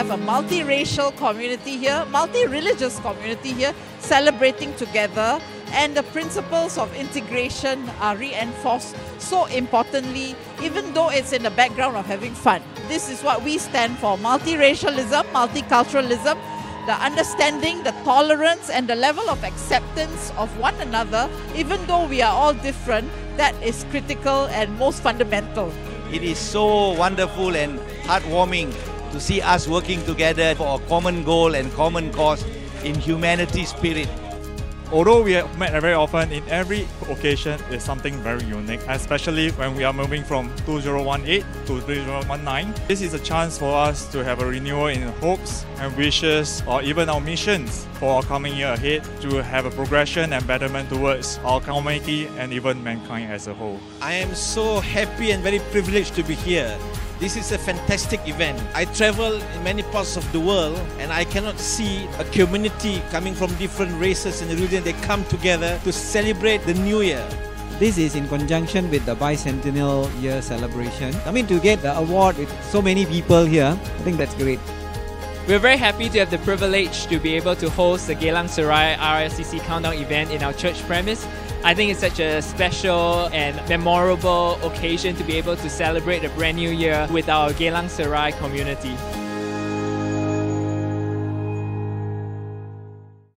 have a multiracial community here, multi-religious community here, celebrating together, and the principles of integration are reinforced so importantly, even though it's in the background of having fun. This is what we stand for: multiracialism, multiculturalism, the understanding, the tolerance, and the level of acceptance of one another, even though we are all different. That is critical and most fundamental. It is so wonderful and heartwarming to see us working together for a common goal and common cause in humanity spirit. Although we have met very often, in every occasion is something very unique, especially when we are moving from 2018 to 2019. This is a chance for us to have a renewal in hopes and wishes, or even our missions for our coming year ahead, to have a progression and betterment towards our community and even mankind as a whole. I am so happy and very privileged to be here. This is a fantastic event. I travel in many parts of the world and I cannot see a community coming from different races and religions. They come together to celebrate the New Year. This is in conjunction with the bicentennial year celebration. I mean, to get the award with so many people here, I think that's great. We're very happy to have the privilege to be able to host the Geylang Serai IRCC Countdown event in our church premise. I think it's such a special and memorable occasion to be able to celebrate a brand new year with our Geylang Serai community.